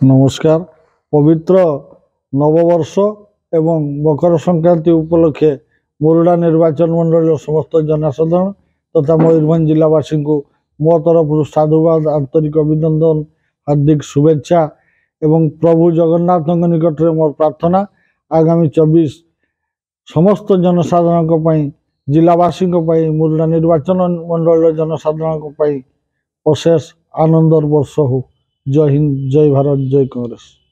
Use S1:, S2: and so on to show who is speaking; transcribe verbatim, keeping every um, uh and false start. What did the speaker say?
S1: नमस्कार। पवित्र नववर्ष एवं मकर संक्रांति उपलक्षे मुरुडा निर्वाचन मंडल समस्त जनसाधारण तथा मयूरभंज जिलावासी को मो तरफ साधुवाद आंतरिक अभिनंदन हार्दिक शुभेच्छा एवं प्रभु जगन्नाथ निकट में मोर प्रार्थना आगामी चौबीस समस्त जनसाधारण जिलावासी मुरुडा निर्वाचन मंडल जनसाधारण अशेष आनंदर वर्ष हो। जय हिंद, जय भारत, जय कांग्रेस।